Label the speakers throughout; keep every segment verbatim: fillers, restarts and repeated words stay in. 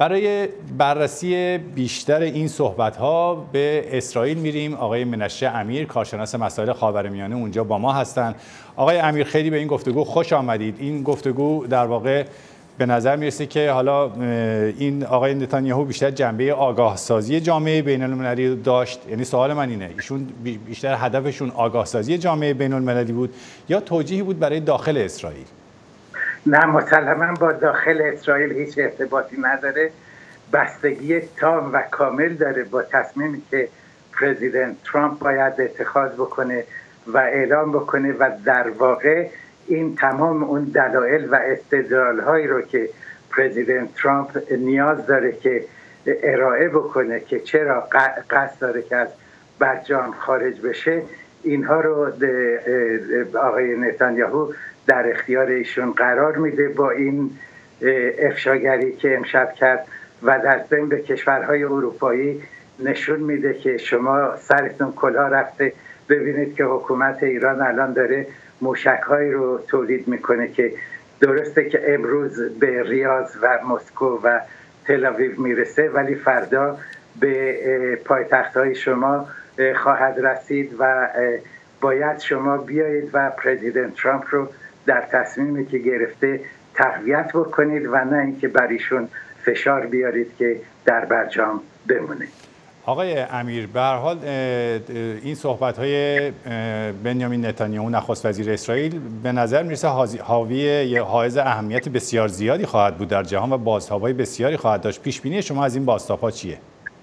Speaker 1: برای بررسی بیشتر این صحبت‌ها به اسرائیل میریم. آقای منشه امیر، کارشناس مسائل خاورمیانه، اونجا با ما هستند. آقای امیر، خیلی به این گفتگو خوش آمدید. این گفتگو در واقع به نظر میرسه که حالا این آقای نتانیاهو بیشتر جنبه آگاه سازی جامعه بین المللی داشت. یعنی سوال من اینه، ایشون بیشتر هدفشون آگاه سازی جامعه بین المللی بود یا توجیهی بود برای داخل اسرائیل؟
Speaker 2: نه، مسلما با داخل اسرائیل هیچ ارتباطی نداره. بستگی تام و کامل داره با تصمیمی که پرزیدنت ترامپ باید اتخاذ بکنه و اعلام بکنه و در واقع این تمام اون دلایل و استدلال هایی رو که پرزیدنت ترامپ نیاز داره که ارائه بکنه که چرا قصد داره که از برجام خارج بشه، اینها رو آقای نتانیاهو در اختیار ایشون قرار میده با این افشاگری که امشب کرد و در ضمن به کشورهای اروپایی نشون میده که شما سرتون کلاه رفته. ببینید که حکومت ایران الان داره موشک‌هایی رو تولید میکنه که درسته که امروز به ریاض و مسکو و تل آویو میرسه، ولی فردا به پایتخت‌های شما خواهد رسید و باید شما بیایید و پرزیدنت ترامپ رو در تصمیمی که گرفته تقویت بکنید و نه اینکه بر ایشون فشار بیارید که در برجام بمونه.
Speaker 1: آقای امیر، به هر حال این صحبت‌های بنیامین نتانیاهو نخست وزیر اسرائیل به نظر میرسه حاوی یه حائز اهمیت بسیار زیادی خواهد بود در جهان و بازتاب‌های بسیاری خواهد داشت. پیش بینی شما از این بازتاب‌ها چیه؟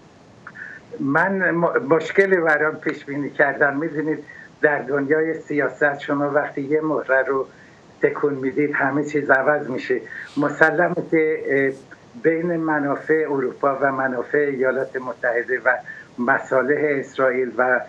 Speaker 2: من مشکلی برام پیش بینی کردن. می‌دونید در دنیای سیاست شما وقتی یه مهره رو تکون میدید همه چیز عوض میشه. مسلمه که بین منافع اروپا و منافع ایالات متحده و مصالح اسرائیل و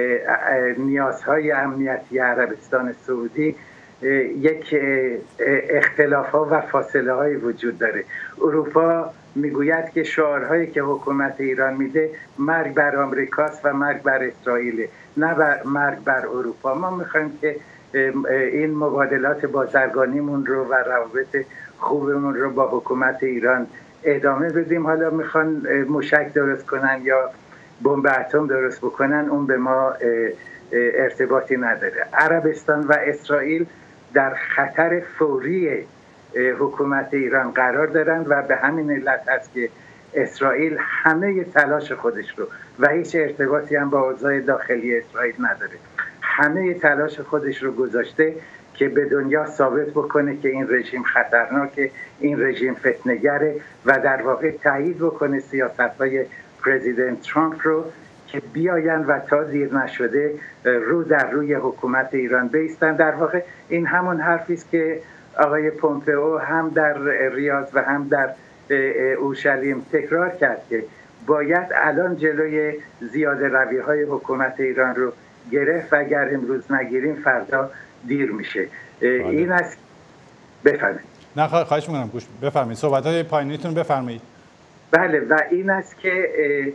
Speaker 2: نیازهای امنیتی عربستان سعودی یک اختلاف ها و فاصله های وجود داره. اروپا میگوید که شعارهایی که حکومت ایران میده مرگ بر آمریکاست و مرگ بر اسرائیل، نه بر مرگ بر اروپا. ما میخوایم که این مبادلات بازرگانیمون رو و روابط خوبمون رو با حکومت ایران ادامه بدیم. حالا میخوان موشک درست کنن یا بمب اتم درست بکنن، اون به ما ارتباطی نداره. عربستان و اسرائیل در خطر فوری حکومت ایران قرار دارند و به همین علت است که اسرائیل همه تلاش خودش رو و هیچ ارتباطی هم با اوضاع داخلی اسرائیل نداره، همه تلاش خودش رو گذاشته که به دنیا ثابت بکنه که این رژیم خطرناکه، این رژیم فتنه‌گره و در واقع تایید بکنه سیاست‌های پرزیدنت ترامپ رو که بیاین و تا دیر نشده رو در روی حکومت ایران بایستن. در واقع این همون حرفی است که آقای پومپئو هم در ریاض و هم در اورشلیم تکرار کرد که باید الان جلوی زیاده روی‌های حکومت ایران رو گرفت و اگر امروز نگیریم فردا دیر میشه. بله. این است. بفرمایید.
Speaker 1: نه خواهش میکنم، گوش بفرمایید، صحبت‌های پایانیتون بفرمایید.
Speaker 2: بله، و این است که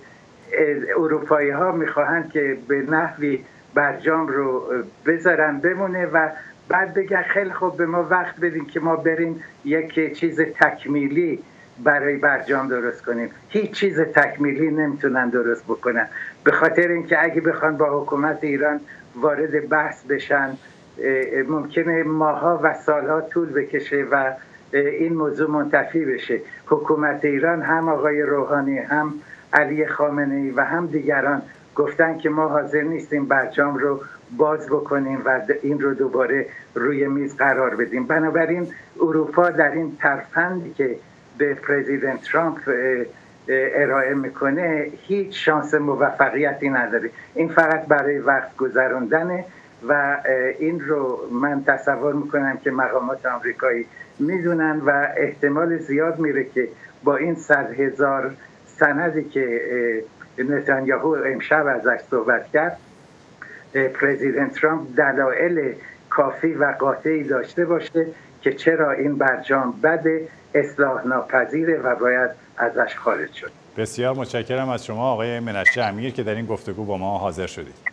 Speaker 2: اروپایی ها میخواهند که به نحوی برجام رو بذارن بمونه و بعد بگن خیلی خوب به ما وقت بدین که ما بریم یک چیز تکمیلی برای برجام درست کنیم. هیچ چیز تکمیلی نمیتونن درست بکنن، به خاطر اینکه اگه بخوان با حکومت ایران وارد بحث بشن ممکنه ماها و سالها طول بکشه و این موضوع منتفی بشه. حکومت ایران هم آقای روحانی هم علی خامنه‌ای و هم دیگران گفتن که ما حاضر نیستیم برجام رو باز بکنیم و این رو دوباره روی میز قرار بدیم. بنابراین اروپا در این ترفندی که به پرزیدنت ترامپ ارائه میکنه هیچ شانس موفقیتی نداره. این فقط برای وقت گذراندنه و این رو من تصور میکنم که مقامات آمریکایی میدونن و احتمال زیاد میره که با این صد هزار سندی که نتانیاهو امشب ازش صحبت کرد پرزیدنت ترامپ دلایل کافی و قاطعی داشته باشه که چرا این برجام بده، اصلاح ناپذیره و باید ازش خارج شد.
Speaker 1: بسیار متشکرم از شما آقای منشه امیر که در این گفتگو با ما حاضر شدید.